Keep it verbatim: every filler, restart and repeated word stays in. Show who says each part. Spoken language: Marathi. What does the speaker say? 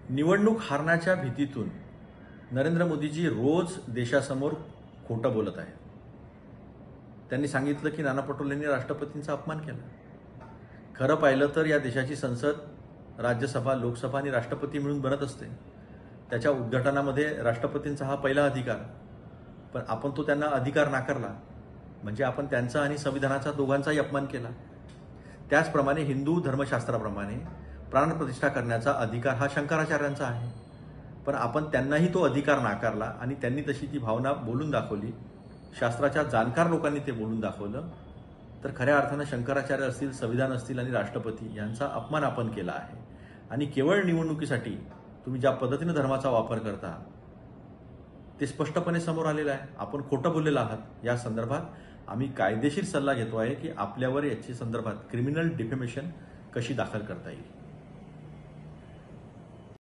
Speaker 1: निवडणूक हारण्याच्या भीतीतून नरेंद्र मोदीजी रोज देशासमोर खोटं बोलत आहेत. त्यांनी सांगितलं की नाना पटोलेंनी राष्ट्रपतींचा अपमान केला. खरं पाहिलं तर या देशाची संसद, राज्यसभा, लोकसभा आणि राष्ट्रपती मिळून बनत असते. त्याच्या उद्घाटनामध्ये राष्ट्रपतींचा हा पहिला अधिकार, पण आपण तो त्यांना अधिकार नाकारला म्हणजे आपण त्यांचा आणि संविधानाचा दोघांचाही अपमान केला. त्याचप्रमाणे हिंदू धर्मशास्त्राप्रमाणे प्राणप्रतिष्ठा करण्याचा अधिकार हा शंकराचार्यांचा आहे, पण आपण त्यांनाही तो अधिकार नाकारला आणि त्यांनी तशी ती भावना बोलून दाखवली. शास्त्राच्या जाणकार लोकांनी ते बोलून दाखवलं. तर खऱ्या अर्थानं शंकराचार्य असतील, संविधान असतील आणि राष्ट्रपती यांचा अपमान आपण केला आहे. आणि केवळ निवडणुकीसाठी तुम्ही ज्या पद्धतीनं धर्माचा वापर करता ते स्पष्टपणे समोर आलेलं आहे. आपण खोटं बोललेलं आहात. या संदर्भात आम्ही कायदेशीर सल्ला घेतो आहे की आपल्यावर याची संदर्भात क्रिमिनल डिफेमेशन कशी दाखल करता येईल.